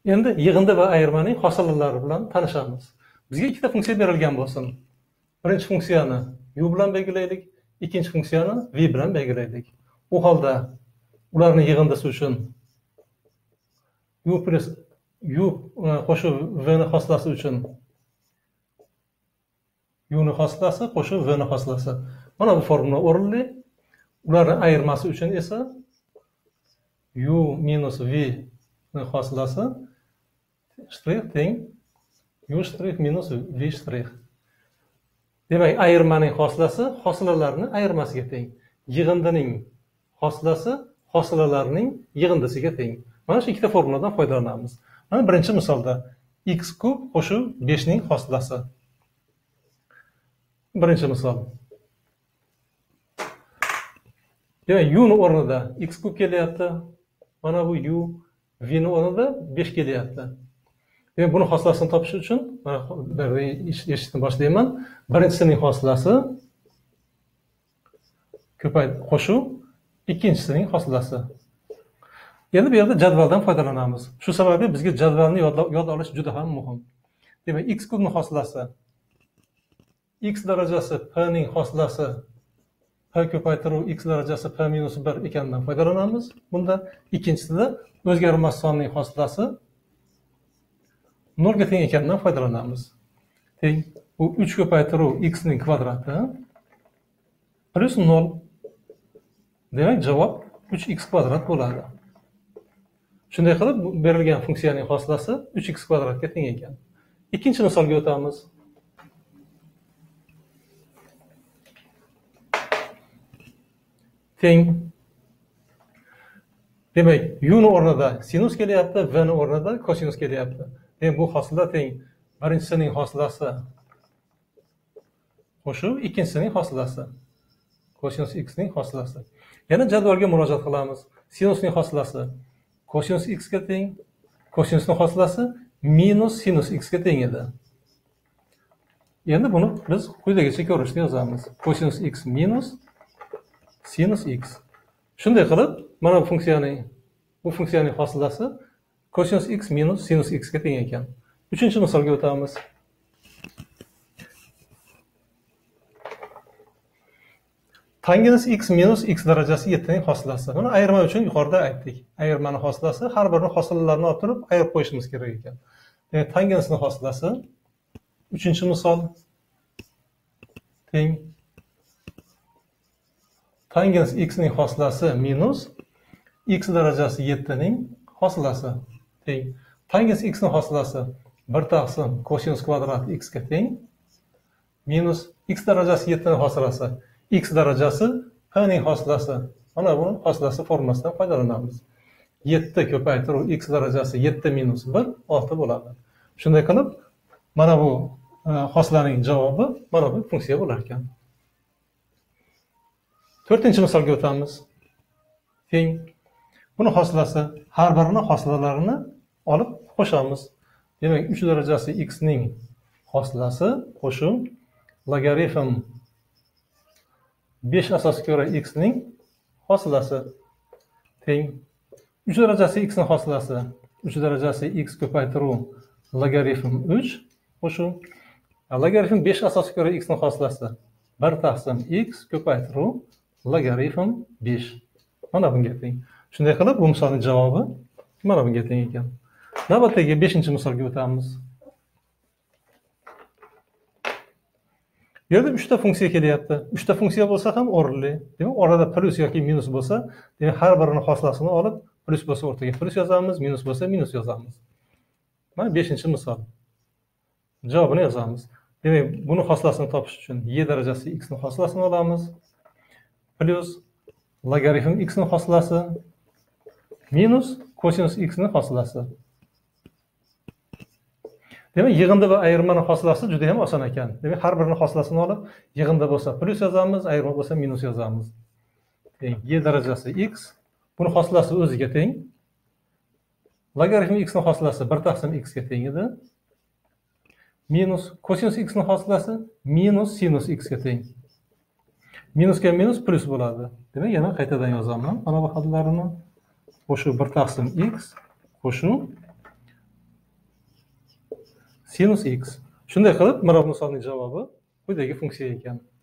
Endi yig'indi va ayirmaning hosilalari bilan tanishamiz. Bizga ikkita funksiya berilgan bo'lsin. Birinchi funksiyani u bilan belgilaylik, ikkinchi funksiyani v bilan belgilaylik. U holda ularning yig'indisi uchun u qo'shib v ni hosilasi uchun u ni hosilasi qo'shib v ni hosilasi. Mana bu formula o'rinli. Ularning ayirmasi uchun esa u minus v ni hosilasi shtrix teng u shtrix minus v shtrix. Demak, ayirmaning hosilasi hosilalarning ayirmasiga teng. Yig'indining hosilasi hosilalarning yig'indisiga teng. Mana shu ikkita formuladan foydalanamiz. Mana birinchi misolda x kub qo'shib 5 ning hosilasi. Birinchi misol. Demak, u ni o'rnida x kub kelyapti. Mana bu u v ni o'rnida 5 kelyapti. Demak, buni hosilasini topish uchun mana eshitishni boshlayman. Birinchisining hosilasi qo'shuv ikkinchisining hosilasi. Endi bu yerda jadvaldan foydalanamiz. Shu sababli bizga jadvalni yod olish juda ham muhim. Demak, x kubning hosilasi x darajasi p ning hosilasi p ko'paytiruv x darajasi p minus 1 ekanidan foydalanamiz. Bunda ikkinchisida o'zgarmas sonning hosilasi 0 ga teng ekanidan foydalanamiz. Teng bu 3 ko'paytiruv x ning kvadrati plus 0. Demak, javob 3x kvadrat bo'ladi. Shunday qilib, berilgan funksiyaning hosilasi 3x kvadratga teng ekan. Ikkinchi misolga o'tamiz. Teng. Demak, u ni o'rnida sinus kelyapti, v ni o'rnida kosinus kelyapti. Demak, bu hosila teng birinchisining hosilasi qo'shib ikkinchisining hosilasi. Kosinus x ning hosilasi. Yana jadvalga murojaat qilamiz. Sinusning hosilasi kosinus x ga teng, kosinusning hosilasi minus sinus x ga teng edi. Endi buni biz quyidagicha ko'rinishda yozamiz. Kosinus x minus sinus x. Shunday qilib, mana bu funksiyaning hosilasi kosinus x minus sinus x ga teng ekan. Uchinchi misolga o'tamiz. Tangens x minus x darajasi 7 ning hosilasi. Buni ayirma uchun yuqorida aytdik. Ayirmaning hosilasi har birini hosilalarini olib turib ayirib qo'yishimiz kerak ekan. Demak, tangensning hosilasi uchinchi misol teng tangens x ning hosilasi minus x darajasi 7 ning hosilasi teng. Tangens x ning hosilasi 1 taqsim kosinus kvadrat x ga teng minus x darajasi 7 ning hosilasi x darajasi p ning hosilasi. Mana bu hosilasi formulasidan foydalanamiz. 7 ko'paytiruv x darajasi 7 minus 1 6 bo'ladi. Shunday qilib, mana bu hosilaning javobi mana bu funksiya bo'lar ekan. To'rtinchi misolga o'tamiz. Teng. Buni hosilasi har birini hosilalarini olib qo'shamiz. Demak, 3 darajasi x ning hosilasi qo'shib logaritm 5 asosiga ko'ra x ning hosilasi teng 3 darajasi x ning hosilasi 3 darajasi x ko'paytiruv logaritm 3 qo'shib logaritm 5 asosiga ko'ra x ning hosilasi 1 taqsim x ko'paytiruv logaritm 5. Mana bunga teng. Shunday qilib, bu misolning javobi mana bunga teng ekan. Navbatdagi 5-chi misolga o'tamiz. Bu yerda 3 ta funksiya kelyapti. 3 ta funksiya bo'lsa ham o'rinli. Demak, orada plus yoki minus bo'lsa, demak har birini hosilasini olib, plus bo'lsa o'rtaga plus yozamiz, minus bo'lsa minus yozamiz. Mana 5-misol. Javobini yozamiz. Demak, buni hosilasini topish uchun y darajasi x ning hosilasini olamiz. Plus logaritm x ning hosilasi minus kosinus x ning hosilasi. Demak, yig'indi va ayirmaning hosilasi juda ham oson ekan. Demak, har birini hosilasini olib, yig'indi bo'lsa plus yozamiz, ayirma bo'lsa minus yozamiz. Teng y darajasi x, buni hosilasi o'ziga teng. Logaritm x ning hosilasi 1 taqsim x ga teng edi. Minus kosinus x ning hosilasi minus sinus x ga teng. Minusga minus plus bo'ladi. Demak, yana qaytadan yozaman. Mana bu hadlarini qo'shib 1 taqsim x qo'shib sinus x. Shunday qilib, mana bu misolning javobi quyidagi funksiya ekan.